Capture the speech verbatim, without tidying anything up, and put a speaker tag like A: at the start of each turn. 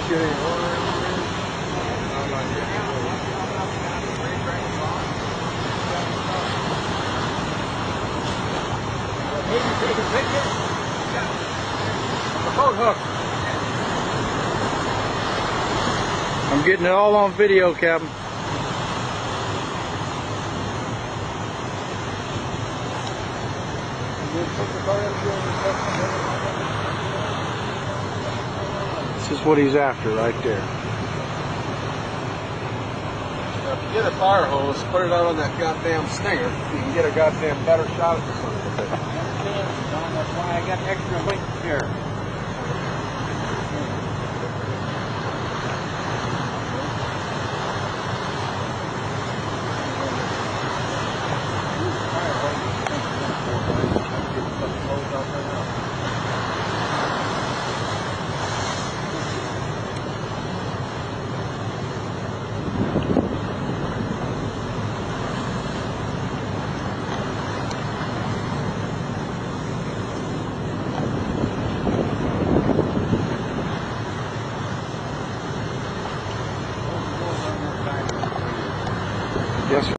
A: Boat hook.
B: I'm getting it all on video, Captain. This is what he's after right there.
A: Now, if you get a fire hose, put it out on that goddamn stinger. You can get a goddamn better shot at this one.
C: That's why I got extra weight here.